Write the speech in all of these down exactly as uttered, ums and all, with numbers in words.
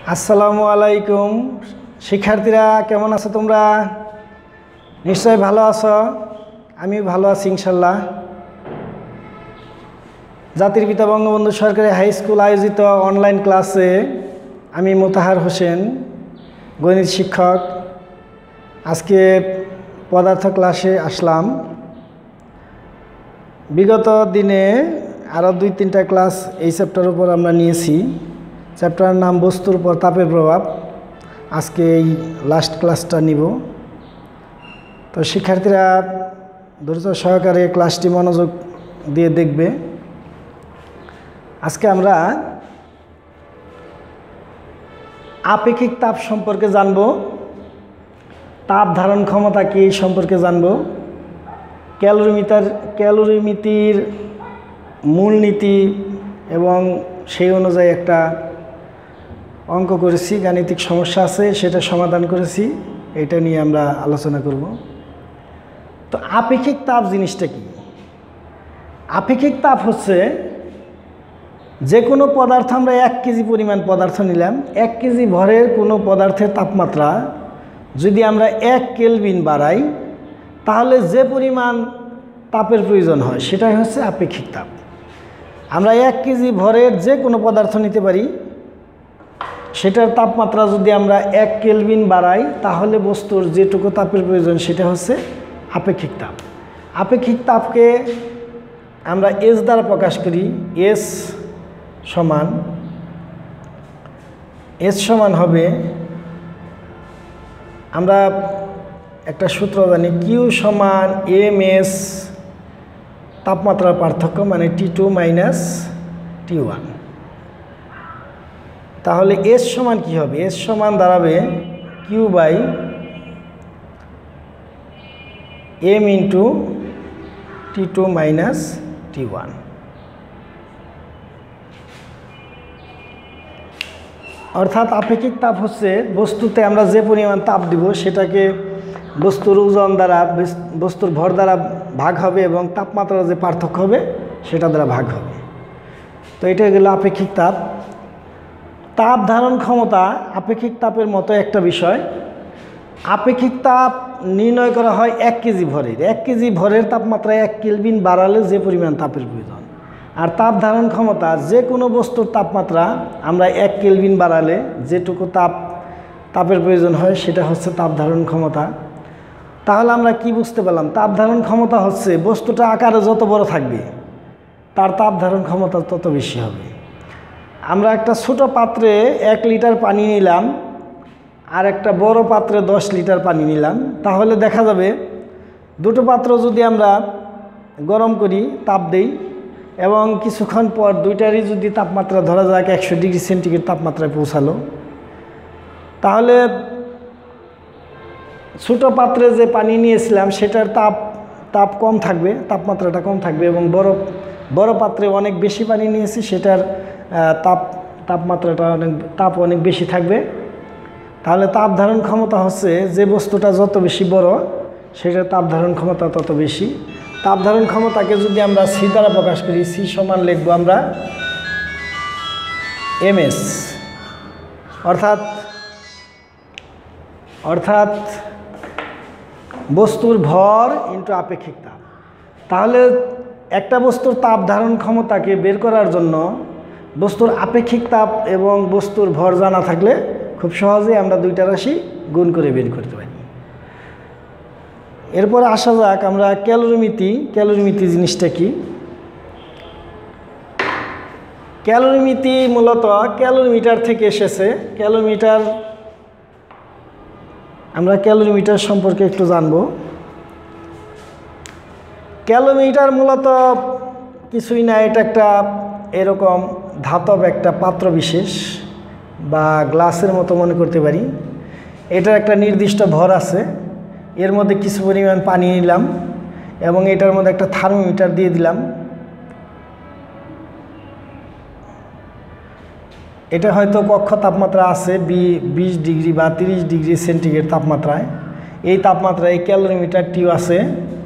আসসালামু আলাইকুম শিক্ষার্থীরা, কেমন আছো তোমরা? নিশ্চয়ই ভালো আছো। আমি ভালো আছি ইনশাল্লাহ। জাতির পিতা বঙ্গবন্ধু সরকারি হাই স্কুল আয়োজিত অনলাইন ক্লাসে আমি মোতাহার হোসেন, গণিত শিক্ষক। আজকে পদার্থ ক্লাসে আসলাম। বিগত দিনে আরও দুই তিনটা ক্লাস এই চ্যাপ্টারের উপর আমরা নিয়েছি। চ্যাপ্টারের নাম বস্তুর উপর তাপের প্রভাব। আজকে এই লাস্ট ক্লাসটা নিব। তো শিক্ষার্থীরা ধৈর্য সহকারে ক্লাসটি মনোযোগ দিয়ে দেখবে। আজকে আমরা আপেক্ষিক তাপ সম্পর্কে জানব, তাপ ধারণ ক্ষমতা কি সম্পর্কে জানব, ক্যালোরিমিটার ক্যালোরিমিতির মূলনীতি এবং সেই অনুযায়ী একটা অঙ্ক করেছি, গাণিতিক সমস্যা আছে সেটা সমাধান করেছি। এটা নিয়ে আমরা আলোচনা করব। তো আপেক্ষিক তাপ জিনিসটা কি? আপেক্ষিক তাপ হচ্ছে যে কোনো পদার্থ, আমরা এক কেজি পরিমাণ পদার্থ নিলাম, এক কেজি ভরের কোনো পদার্থের তাপমাত্রা যদি আমরা এক কেলভিন বাড়াই তাহলে যে পরিমাণ তাপের প্রয়োজন হয় সেটাই হচ্ছে আপেক্ষিক তাপ। আমরা এক কেজি ভরের যে কোনো পদার্থ নিতে পারি, সেটার তাপমাত্রা যদি আমরা এক কেলভিন বাড়াই তাহলে বস্তুর যেটুকু তাপের প্রয়োজন সেটা হচ্ছে আপেক্ষিক তাপ। আপেক্ষিক তাপকে আমরা এস দ্বারা প্রকাশ করি। এস সমান এস সমান হবে, আমরা একটা সূত্র জানি, কিউ সমান এম এস তাপমাত্রার পার্থক্য, মানে T two minus T one. তাহলে এস সমান কি হবে? এস সমান দাঁড়াবে Q by M into T two minus T one. অর্থাৎ আপেক্ষিক তাপ হচ্ছে বস্তুতে আমরা যে পরিমাণ তাপ দিব সেটাকে বস্তুর ওজন দ্বারা, বস্তুর ভর দ্বারা ভাগ হবে এবং তাপমাত্রার যে পার্থক্য হবে সেটা দ্বারা ভাগ হবে। তো এটা গেল আপেক্ষিক তাপ। তাপ ধারণ ক্ষমতা আপেক্ষিক তাপের মতো একটা বিষয়। আপেক্ষিক তাপ নির্ণয় করা হয় এক কেজি ভরের। এক কেজি ভরের তাপমাত্রায় এক কেলভিন বাড়ালে যে পরিমাণ তাপের প্রয়োজন। আর তাপ ধারণ ক্ষমতা যে কোনো বস্তুর তাপমাত্রা আমরা এক কেলভিন বাড়ালে যেটুকু তাপ তাপের প্রয়োজন হয় সেটা হচ্ছে তাপ ধারণ ক্ষমতা। তাহলে আমরা কি বুঝতে পারলাম? তাপ ধারণ ক্ষমতা হচ্ছে বস্তুটা আকারে যত বড় থাকবে তার তাপ ধারণ ক্ষমতা তত বেশি হবে। আমরা একটা ছোট পাত্রে এক লিটার পানি নিলাম আর একটা বড় পাত্রে দশ লিটার পানি নিলাম, তাহলে দেখা যাবে দুটো পাত্র যদি আমরা গরম করি, তাপ দেই এবং কিছুক্ষণ পর দুইটারই যদি তাপমাত্রা ধরা যাক একশো ডিগ্রি সেন্টিগ্রেড তাপমাত্রায় পৌঁছালো, তাহলে ছোটো পাত্রে যে পানি নিয়েছিলাম সেটার তাপ তাপ কম থাকবে, তাপমাত্রাটা কম থাকবে, এবং বড় বড় পাত্রে অনেক বেশি পানি নিয়েছি সেটার তাপ তাপমাত্রাটা অনেক তাপ অনেক বেশি থাকবে। তাহলে তাপ ধারণ ক্ষমতা হচ্ছে যে বস্তুটা যত বেশি বড় সেটার তাপ ধারণ ক্ষমতা তত বেশি। তাপ ধারণ ক্ষমতাকে যদি আমরা সি দ্বারা প্রকাশ করি, সি সমান লিখব আমরা এম এস, অর্থাৎ অর্থাৎ বস্তুর ভর ইন্টু আপেক্ষিক তাপ। তাহলে একটা বস্তুর তাপ ধারণ ক্ষমতাকে বের করার জন্য বস্তুর আপেক্ষিক তাপ এবং বস্তুর ভর জানা থাকলে খুব সহজেই আমরা দুইটা রাশি গুণ করে বের করতে পারি। এরপর আসা যাক আমরা ক্যালোরিমিতি। ক্যালোরিমিতি জিনিসটা কি? ক্যালোরিমিতি মূলত ক্যালোরিমিটার থেকে এসেছে। ক্যালোরিমিটার, আমরা ক্যালোরিমিটার সম্পর্কে একটু জানব। ক্যালোরিমিটার মূলত কিছুই না, এটা একটা এরকম ধাতব একটা পাত্র বিশেষ বা গ্লাসের মতো মনে করতে পারি। এটার একটা নির্দিষ্ট ভর আছে, এর মধ্যে কিছু পরিমাণ পানি নিলাম এবং এটার মধ্যে একটা থার্মোমিটার দিয়ে দিলাম। এটা হয়তো কক্ষ তাপমাত্রা আছে বিশ ডিগ্রি বা তিরিশ ডিগ্রি সেন্টিগ্রেড তাপমাত্রায়। এই তাপমাত্রায় এই ক্যালোরিমিটারটিও আছে।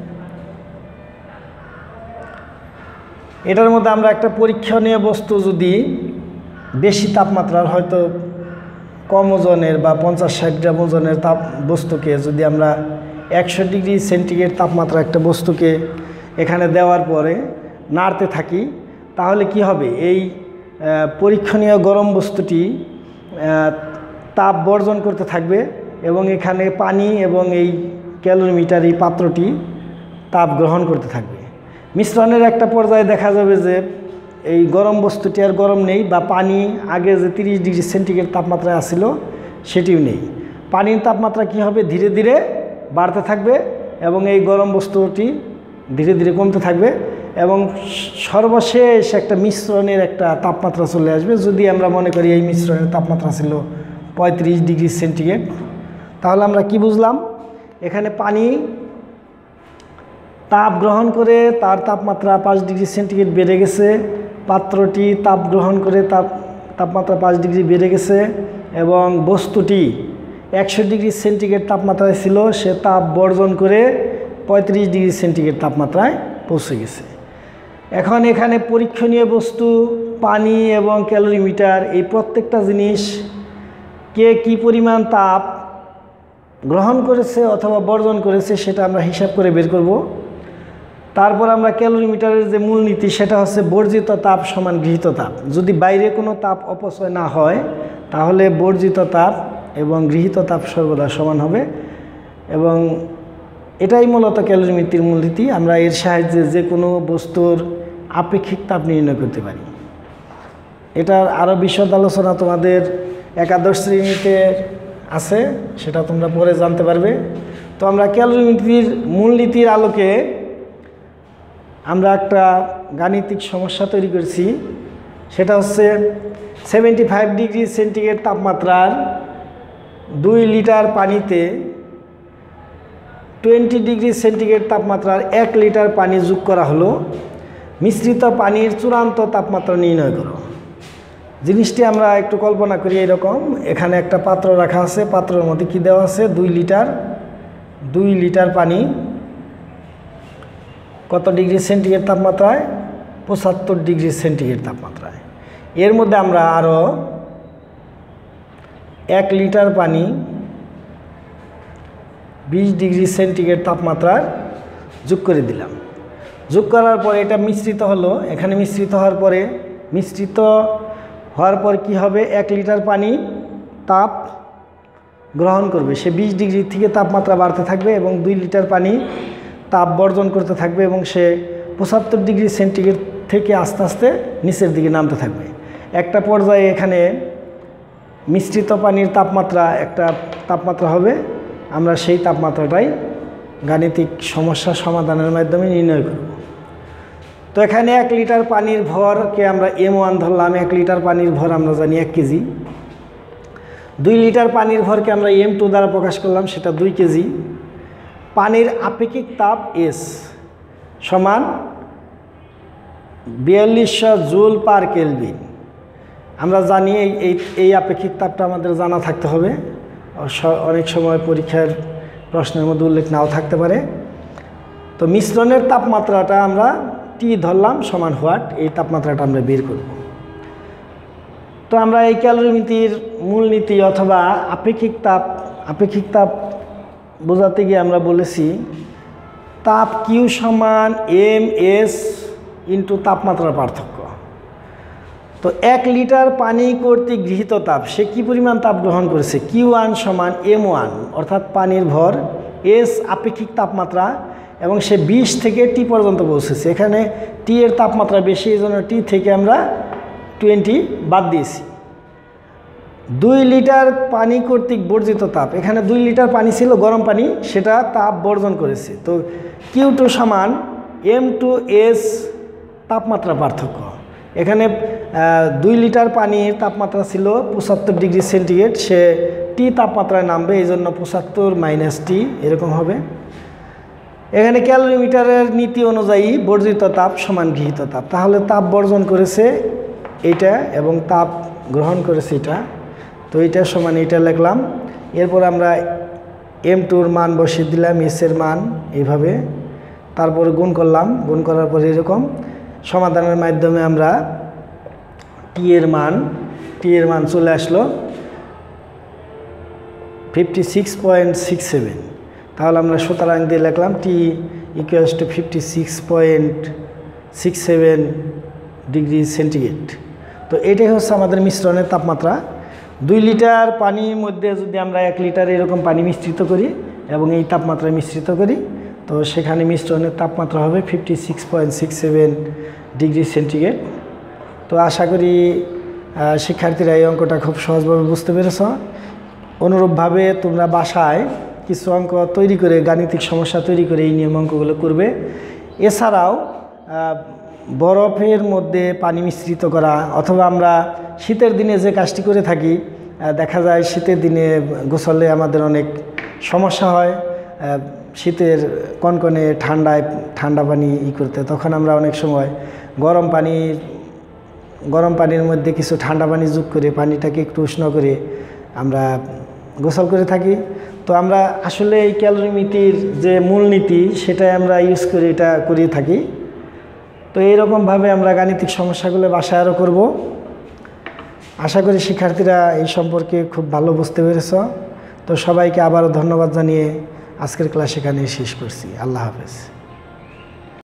এটার মধ্যে আমরা একটা পরীক্ষণীয় বস্তু যদি বেশি তাপমাত্রার, হয়তো কম ওজনের বা পঞ্চাশ ষাট গ্রাম ওজনের তাপ বস্তুকে যদি আমরা একশো ডিগ্রি সেন্টিগ্রেড তাপমাত্রা একটা বস্তুকে এখানে দেওয়ার পরে নাড়তে থাকি, তাহলে কি হবে? এই পরীক্ষণীয় গরম বস্তুটি তাপ বর্জন করতে থাকবে এবং এখানে পানি এবং এই ক্যালোরিমিটার এই পাত্রটি তাপ গ্রহণ করতে থাকবে। মিশ্রণের একটা পর্যায়ে দেখা যাবে যে এই গরম বস্তুটি আর গরম নেই, বা পানি আগে যে তিরিশ ডিগ্রি সেন্টিগ্রেড তাপমাত্রায় আসছিল সেটিও নেই। পানির তাপমাত্রা কি হবে? ধীরে ধীরে বাড়তে থাকবে এবং এই গরম বস্তুটি ধীরে ধীরে কমতে থাকবে এবং সর্বশেষ একটা মিশ্রণের একটা তাপমাত্রা চলে আসবে। যদি আমরা মনে করি এই মিশ্রণের তাপমাত্রা ছিল পঁয়ত্রিশ ডিগ্রি সেন্টিগ্রেড, তাহলে আমরা কি বুঝলাম? এখানে পানি তাপ গ্রহণ করে তার তাপমাত্রা পাঁচ ডিগ্রি সেন্টিগ্রেড বেড়ে গেছে, পাত্রটি তাপ গ্রহণ করে তাপ তাপমাত্রা পাঁচ ডিগ্রি বেড়ে গেছে এবং বস্তুটি একশো ডিগ্রি সেন্টিগ্রেড তাপমাত্রায় ছিল, সে তাপ বর্জন করে পঁয়ত্রিশ ডিগ্রি সেন্টিগ্রেড তাপমাত্রায় পৌঁছে গেছে। এখন এখানে পরীক্ষণীয় বস্তু, পানি এবং ক্যালোরিমিটার, এই প্রত্যেকটা জিনিস কে কী পরিমাণ তাপ গ্রহণ করেছে অথবা বর্জন করেছে সেটা আমরা হিসাব করে বের করব। তারপর আমরা ক্যালোরিমিটারের যে মূলনীতি সেটা হচ্ছে বর্জিত তাপ সমান গৃহীত তাপ। যদি বাইরে কোনো তাপ অপচয় না হয় তাহলে বর্জিত তাপ এবং গৃহীত তাপ সর্বদা সমান হবে, এবং এটাই মূলত ক্যালোরিমিটারের মূলনীতি। আমরা এর সাহায্যে যে কোনো বস্তুর আপেক্ষিক তাপ নির্ণয় করতে পারি। এটার আরও বিশদ আলোচনা তোমাদের একাদশ শ্রেণীতে আছে, সেটা তোমরা পরে জানতে পারবে। তো আমরা ক্যালোরিমিটারের মূলনীতির আলোকে আমরা একটা গাণিতিক সমস্যা তৈরি করেছি। সেটা হচ্ছে সেভেন্টি ফাইভ ডিগ্রি সেন্টিগ্রেড তাপমাত্রার দুই লিটার পানিতে টোয়েন্টি ডিগ্রি সেন্টিগ্রেড তাপমাত্রার এক লিটার পানি যোগ করা হলো, মিশ্রিত পানির চূড়ান্ত তাপমাত্রা নির্ণয় করো। জিনিসটি আমরা একটু কল্পনা করি এরকম, এখানে একটা পাত্র রাখা আছে, পাত্রের মধ্যে কি দেওয়া আছে? দুই লিটার দুই লিটার পানি কত ডিগ্রি সেন্টিগ্রেড তাপমাত্রায়? পঁচাত্তর ডিগ্রি সেন্টিগ্রেড তাপমাত্রায়। এর মধ্যে আমরা আরও এক লিটার পানি বিশ ডিগ্রি সেন্টিগ্রেড তাপমাত্রার যোগ করে দিলাম। যোগ করার পরে এটা মিশ্রিত হলো। এখানে মিশ্রিত হওয়ার পরে মিশ্রিত হওয়ার পর কি হবে? এক লিটার পানি তাপ গ্রহণ করবে, সে বিশ ডিগ্রি থেকে তাপমাত্রা বাড়তে থাকবে এবং দুই লিটার পানি তাপ বর্জন করতে থাকবে এবং সে পঁচাত্তর ডিগ্রি সেন্টিগ্রেড থেকে আস্তে আস্তে নিচের দিকে নামতে থাকবে। একটা পর্যায়ে এখানে মিশ্রিত পানির তাপমাত্রা একটা তাপমাত্রা হবে, আমরা সেই তাপমাত্রাটাই গাণিতিক সমস্যা সমাধানের মাধ্যমে নির্ণয় করব। তো এখানে এক লিটার পানির ভরকে আমরা এম ওয়ান ধরলাম। এক লিটার পানির ভর আমরা জানি এক কেজি। দুই লিটার পানির ভরকে আমরা এম টু দ্বারা প্রকাশ করলাম, সেটা দুই কেজি। পানির আপেক্ষিক তাপ এস সমান বিয়াল্লিশশো জুল পার কেলভিন। আমরা জানি এই এই আপেক্ষিক তাপটা আমাদের জানা থাকতে হবে, অনেক সময় পরীক্ষার প্রশ্নের মধ্যে উল্লেখ নাও থাকতে পারে। তো মিশ্রণের তাপমাত্রাটা আমরা টি ধরলাম সমান হোয়াট, এই তাপমাত্রাটা আমরা বের করব। তো আমরা এই ক্যালোরিমিটারের মূলনীতি অথবা আপেক্ষিক তাপ আপেক্ষিক তাপ বোঝাতে গিয়ে আমরা বলেছি তাপ কিউ সমান এম এস ইন্টু তাপমাত্রার পার্থক্য। তো এক লিটার পানি কর্তৃক গৃহীত তাপ, সে কী পরিমাণ তাপ গ্রহণ করেছে? কিউ ওয়ান সমান এম ওয়ান, অর্থাৎ পানির ভর, এস আপেক্ষিক তাপমাত্রা, এবং সে বিশ থেকে টি পর্যন্ত পৌঁছেছে। এখানে টি এর তাপমাত্রা বেশি, এই জন্য টি থেকে আমরা টোয়েন্টি বাদ দিয়েছি। দুই লিটার পানি কর্তৃক বর্জিত তাপ, এখানে দুই লিটার পানি ছিল গরম পানি, সেটা তাপ বর্জন করেছে। তো কিউ টু সমান এম টু এস তাপমাত্রা পার্থক্য। এখানে দুই লিটার পানির তাপমাত্রা ছিল পঁচাত্তর ডিগ্রি সেন্টিগ্রেড, সে টি তাপমাত্রায় নামবে, এই জন্য পঁচাত্তর মাইনাস টি এরকম হবে। এখানে ক্যালোরিমিটারের নীতি অনুযায়ী বর্জিত তাপ সমান গৃহীত তাপ, তাহলে তাপ বর্জন করেছে এইটা এবং তাপ গ্রহণ করেছে এটা, তো এইটা সমান এইটা লিখলাম। এরপর আমরা এম টুর মান বসিয়ে দিলাম, এসের মান এইভাবে, তারপর গুণ করলাম, গুণ করার পর এরকম সমাধানের মাধ্যমে আমরা টি এর মান টি এর মান চলে আসলো। Fifty six point six seven. তাহলে আমরা সুতরাং দিয়ে লিখলাম T equals to fifty six point six seven degree centigrade. তো এটাই হচ্ছে আমাদের মিশ্রণের তাপমাত্রা। দুই লিটার পানির মধ্যে যদি আমরা এক লিটার এরকম পানি মিশ্রিত করি এবং এই তাপমাত্রায় মিশ্রিত করি, তো সেখানে মিশ্রণের তাপমাত্রা হবে fifty six point six seven degree centigrade. তো আশা করি শিক্ষার্থীরা এই অঙ্কটা খুব সহজভাবে বুঝতে পেরেছ। অনুরূপভাবে তোমরা বাসায় কিছু অঙ্ক তৈরি করে, গাণিতিক সমস্যা তৈরি করে এই নিয়ম অঙ্কগুলো করবে। এছাড়াও বরফের মধ্যে পানি মিশ্রিত করা, অথবা আমরা শীতের দিনে যে কাজটি করে থাকি, দেখা যায় শীতের দিনে গোসলে আমাদের অনেক সমস্যা হয়, শীতের কনকনে ঠান্ডায় ঠান্ডা পানি ই করতে, তখন আমরা অনেক সময় গরম পানি গরম পানির মধ্যে কিছু ঠান্ডা পানি যোগ করে পানিটাকে একটু উষ্ণ করে আমরা গোসল করে থাকি। তো আমরা আসলে এই ক্যালোরিমিতির যে মূলনীতি সেটাই আমরা ইউজ করে এটা করে থাকি। তো এইরকমভাবে আমরা গাণিতিক সমস্যাগুলো বাসায় আরও করব। আশা করি শিক্ষার্থীরা এই সম্পর্কে খুব ভালো বুঝতে পেরেছ। তো সবাইকে আবারও ধন্যবাদ জানিয়ে আজকের ক্লাস এখানে শেষ করছি। আল্লাহ হাফেজ।